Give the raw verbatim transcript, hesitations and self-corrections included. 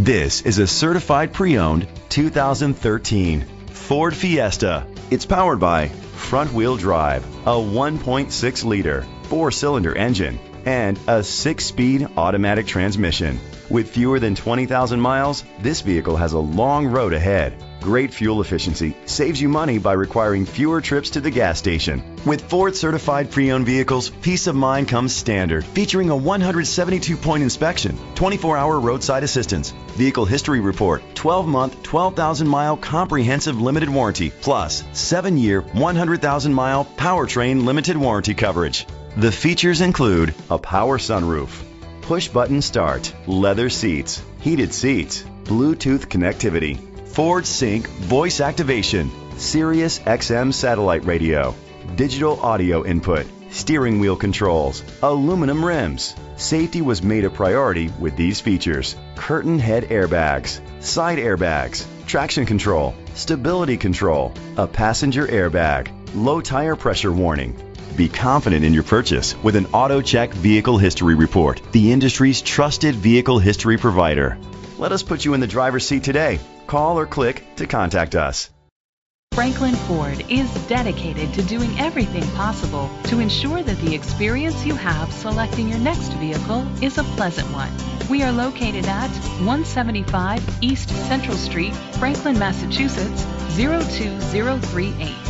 This is a certified pre-owned two thousand thirteen Ford Fiesta. It's powered by front-wheel drive, a one point six liter four-cylinder engine, and a six-speed automatic transmission. With fewer than twenty thousand miles, this vehicle has a long road ahead. Great fuel efficiency saves you money by requiring fewer trips to the gas station. With Ford certified pre-owned vehicles, peace of mind comes standard, featuring a one hundred seventy-two point inspection, twenty-four hour roadside assistance, vehicle history report, twelve month, twelve thousand mile comprehensive limited warranty, plus seven year, one hundred thousand mile powertrain limited warranty coverage. The features include a power sunroof, push-button start, leather seats, heated seats, Bluetooth connectivity, Ford Sync voice activation, Sirius X M satellite radio, digital audio input, steering wheel controls, aluminum rims. Safety was made a priority with these features: curtain head airbags, side airbags, traction control, stability control, a passenger airbag, low tire pressure warning. Be confident in your purchase with an AutoCheck Vehicle History Report, the industry's trusted vehicle history provider. Let us put you in the driver's seat today. Call or click to contact us. Franklin Ford is dedicated to doing everything possible to ensure that the experience you have selecting your next vehicle is a pleasant one. We are located at one seventy-five East Central Street, Franklin, Massachusetts zero two zero three eight.